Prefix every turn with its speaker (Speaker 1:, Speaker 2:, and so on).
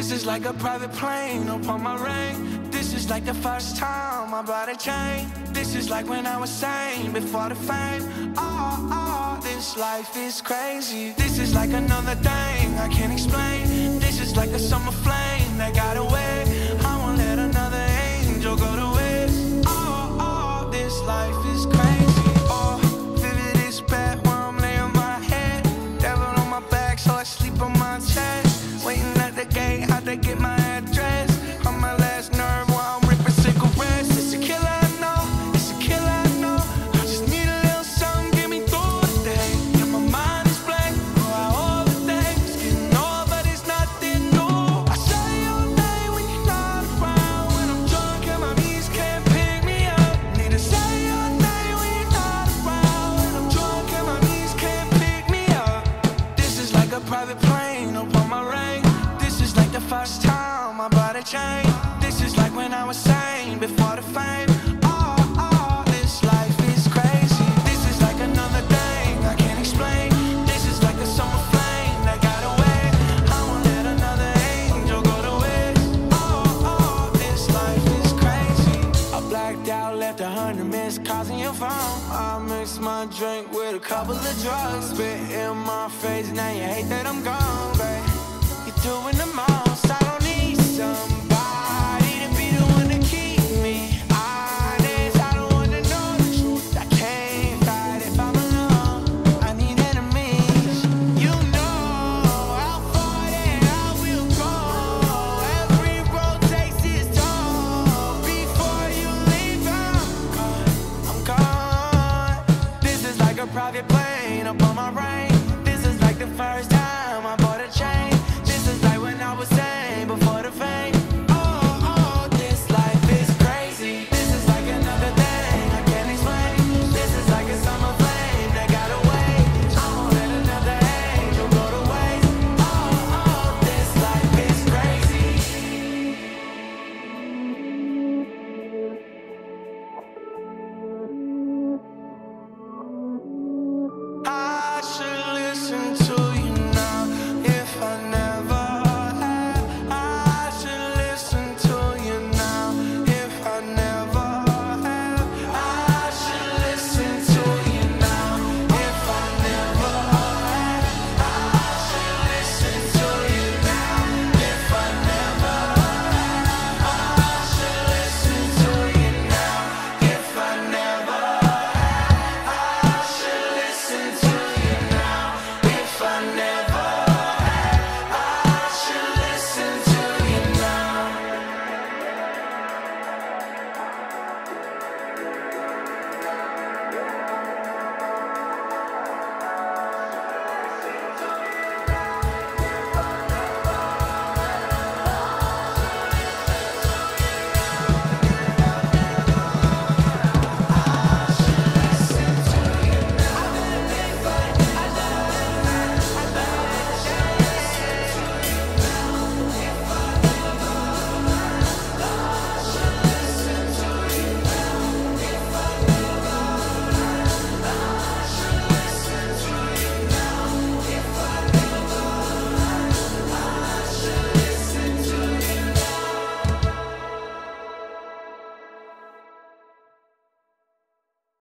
Speaker 1: This is like a private plane upon my ring. This is like the first time I bought a chain. This is like when I was sane before the fame. Oh, this life is crazy. This is like another thing I can't explain. This is like a summer flame that got away. I won't let another angel go to waste. Oh, this life is crazy. Oh, vivid is bad where I'm laying my head. Devil on my back so I sleep on my chest. Waiting at the gate, how'd they get my address? On my last nerve while I'm ripping cigarettes. It's a killer, I know, it's a killer, I know. I just need a little something, get me through the day. And my mind is blank, for all the things getting old, but it's nothing new. I say all day when you're not around. When I'm drunk and my knees can't pick me up. Need to say all day when you're not around. When I'm drunk and my knees can't pick me up. This is like a private plane upon my ring. This is like the first time I bought a chain. This is like when I was sane before the fame. Oh, this life is crazy. This is like another thing I can't explain. This is like a summer flame that got away. I won't let another angel go to waste. Oh, this life is crazy. I blacked out, left 100 missed calls on your phone. I mixed my drink with a couple of drugs. Spit in my face, now you hate that I'm gone, babe. You're doing the most.